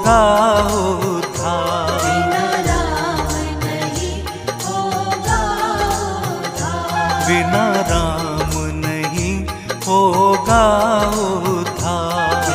होगा उद्धार। बिना राम नहीं होगा उद्धार।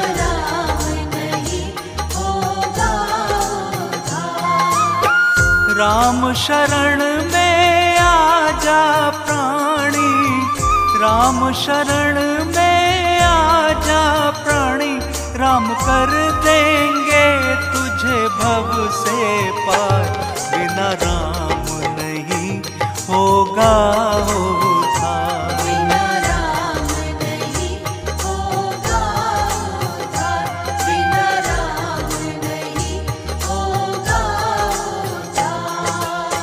राम शरण में आजा प्राणी, राम शरण में आजा प्राणी, राम कर देंगे तुझे भव से पार। बिना राम नहीं होगा उद्धार। बिना राम नहीं होगा उद्धार। बिना राम नहीं होगा उद्धार।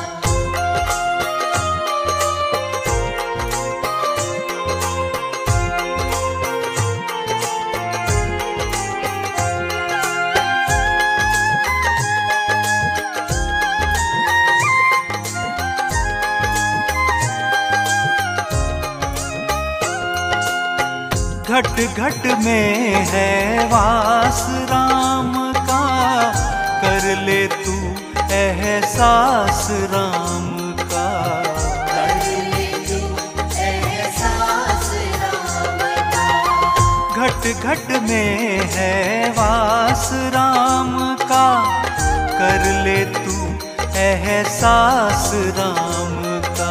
घट घट में है वास राम का, कर ले तू एहसास राम का। कर ले तू एहसास राम का। घट घट में है वास राम का, कर ले तू एहसास राम का।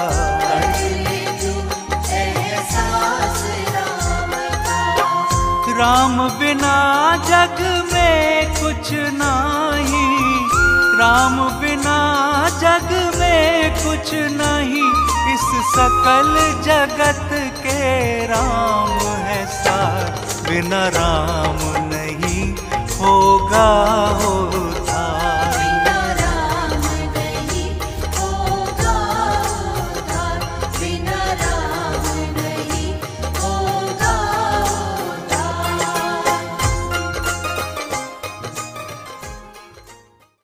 राम बिना जग में कुछ नहीं, राम बिना जग में कुछ नहीं, इस सकल जगत के राम है सार। बिना राम नहीं होगा